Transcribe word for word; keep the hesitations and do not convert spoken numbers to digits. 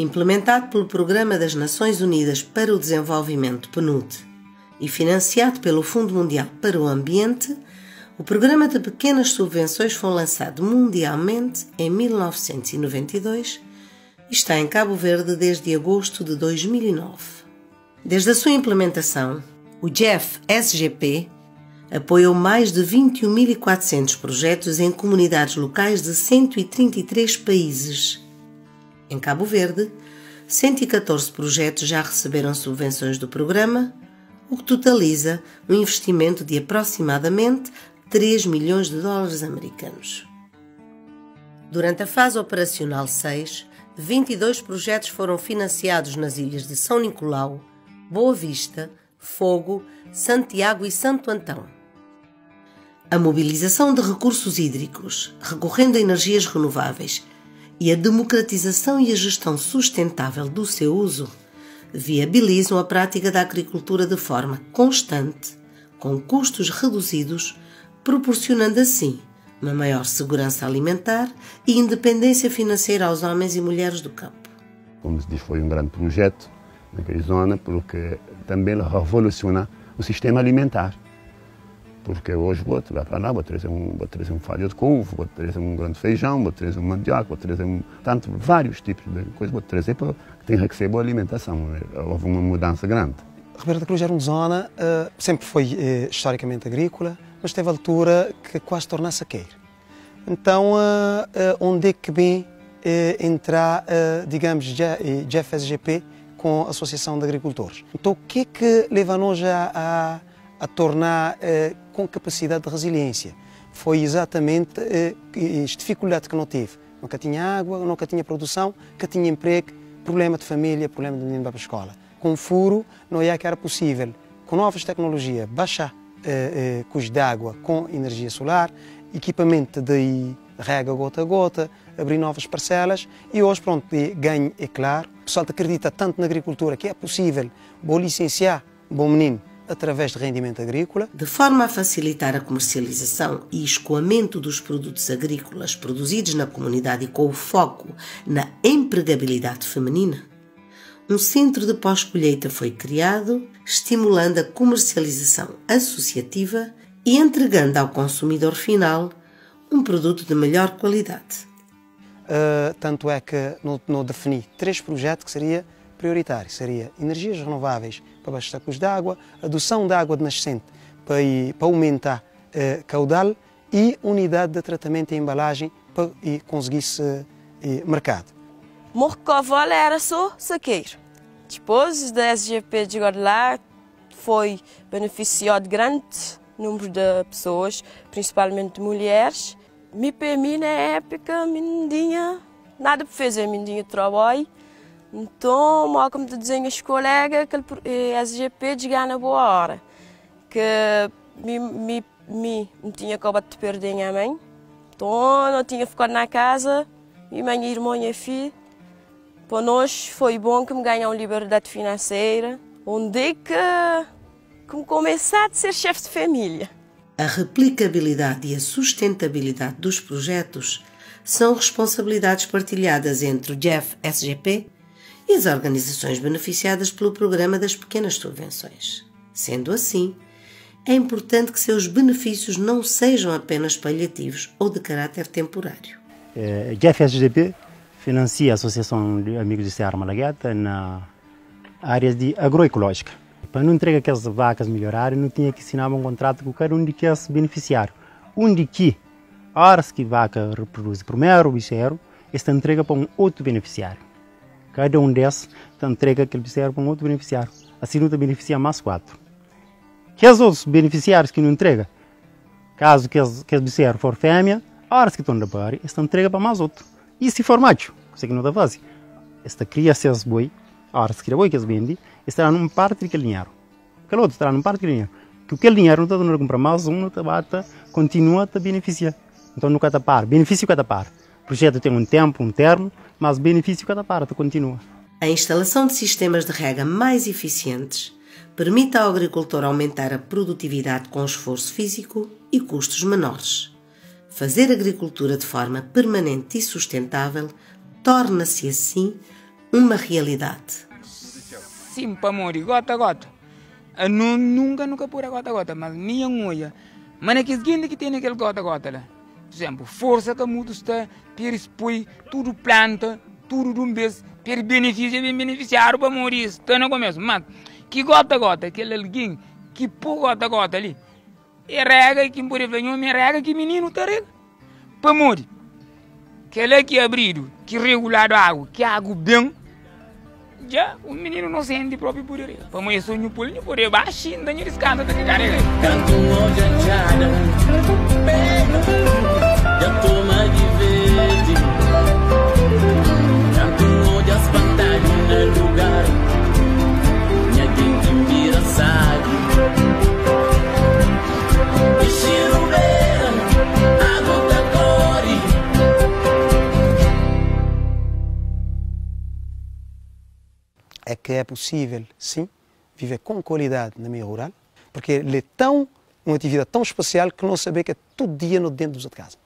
Implementado pelo Programa das Nações Unidas para o Desenvolvimento, P N U D, e financiado pelo Fundo Mundial para o Ambiente, o Programa de Pequenas Subvenções foi lançado mundialmente em mil novecentos e noventa e dois e está em Cabo Verde desde agosto de dois mil e nove. Desde a sua implementação, o G E F S G P apoiou mais de vinte e um mil e quatrocentos projetos em comunidades locais de cento e trinta e três países. Em Cabo Verde, cento e catorze projetos já receberam subvenções do programa, o que totaliza um investimento de aproximadamente três milhões de dólares americanos. Durante a fase operacional seis, vinte e dois projetos foram financiados nas ilhas de São Nicolau, Boa Vista, Fogo, Santiago e Santo Antão. A mobilização de recursos hídricos, recorrendo a energias renováveis, e a democratização e a gestão sustentável do seu uso viabilizam a prática da agricultura de forma constante, com custos reduzidos, proporcionando assim uma maior segurança alimentar e independência financeira aos homens e mulheres do campo. Como se diz, foi um grande projeto naquela zona, porque também revoluciona o sistema alimentar. Porque hoje vou vai para lá, vou trazer um, vou trazer um falho de couve, vou trazer um grande feijão, vou trazer um mandioca, vou trazer um, tanto, vários tipos de coisas, vou trazer para que tenha que ser boa alimentação. Houve uma mudança grande. Ribeira da Cruz era uma zona, uh, sempre foi uh, historicamente agrícola, mas teve a altura que quase torna-se saqueiro. Então, uh, uh, onde é que bem uh, entrar, uh, digamos, G E F S G P com a Associação de Agricultores? Então, o que é que leva-nos a, a a tornar eh, com capacidade de resiliência? Foi exatamente eh, esta dificuldade que não tive. Nunca tinha água, nunca tinha produção, nunca tinha emprego, problema de família, problema de menino para a escola. Com o furo, não ia que era possível, com novas tecnologias, baixar eh, eh, custos de água com energia solar, equipamento de rega gota a gota, abrir novas parcelas e hoje, pronto, ganho é claro. O pessoal acredita tanto na agricultura que é possível, vou licenciar, bom menino, através de rendimento agrícola. De forma a facilitar a comercialização e escoamento dos produtos agrícolas produzidos na comunidade e com o foco na empregabilidade feminina, um centro de pós-colheita foi criado, estimulando a comercialização associativa e entregando ao consumidor final um produto de melhor qualidade. Uh, tanto é que não, não defini três projetos que seria prioritário, seria energias renováveis para baixar custos de água, adoção de água de nascente para, para aumentar eh, caudal e unidade de tratamento e embalagem para conseguir-se eh, mercado. Morcovol era só saqueiro. Depois da S G P de lá foi beneficiado grande número de pessoas, principalmente de mulheres. Me para mim na época não tinha nada para fazer, não tinha trabalho. Então, como te dizem os colegas, que a S G P chega na boa hora. Que me, me, me não tinha acabado de perder a mãe. Então, não tinha ficado na casa. Minha mãe, irmã e filha. Para nós foi bom que me ganham liberdade financeira. Onde é que, que me começar a ser chefe de família. A replicabilidade e a sustentabilidade dos projetos são responsabilidades partilhadas entre o G E F S G P e as organizações beneficiadas pelo Programa das Pequenas Subvenções. Sendo assim, é importante que seus benefícios não sejam apenas paliativos ou de caráter temporário. O G E F S G P financia a Associação de Amigos de Serra Malagueta na área de agroecológica. Para não entregar aquelas vacas melhorarem, não tinha que assinar um contrato com cada um de que é beneficiário. Um de que, a hora que a vaca reproduz primeiro o bicheiro, esta entrega para um outro beneficiário. Cada um desses entrega aquele beneficiário para um outro beneficiário. Assim não te beneficia mais quatro. Que os outros beneficiários que não entregam, caso que os beneficiário for fêmea, a hora que estão da pare, esta entrega para mais outro. E se for macho, isso que não está fácil. Esta cria seus boi, a hora que cria boi que eles vendem, estará numa parte daquele dinheiro. Aquele outro estará numa parte daquele dinheiro. Que aquele dinheiro não está dando a comprar mais um, não está bata, continua a beneficiar. Então nunca está par, benefício cada par. O projeto tem um tempo, um termo, mas o benefício cada parte continua. A instalação de sistemas de rega mais eficientes permite ao agricultor aumentar a produtividade com esforço físico e custos menores. Fazer agricultura de forma permanente e sustentável torna-se assim uma realidade. Sim, para morrer, gota, gota. Eu nunca, nunca pura gota, gota, mas minha mulher, mas é que as gente que tem aquele gota, gota lá. Por exemplo, força que muda está, para expor tudo planta, tudo de um vez, para benefício, bem beneficiário para morrer, está no começo. Mas que gota, gota, aquele alguém que pô gota, gota ali, é rega que por exemplo, me rega que menino está rega, para morrer. Aquele que é abrido, que regulado a água, que a água bem, já o menino não sente próprio por ele. Para morrer sonho por ele, por ele baixinho, daí eles cantam da cara. Canto hoje a chada, já toma de verde. Canto hoje as pantalhas no lugar, minha gente mira sabe. E cheiro bem, água da core. É que é possível, sim, viver com qualidade na meio rural, porque ele é tão, uma atividade tão especial que não saber que é todo dia no dentro da casa.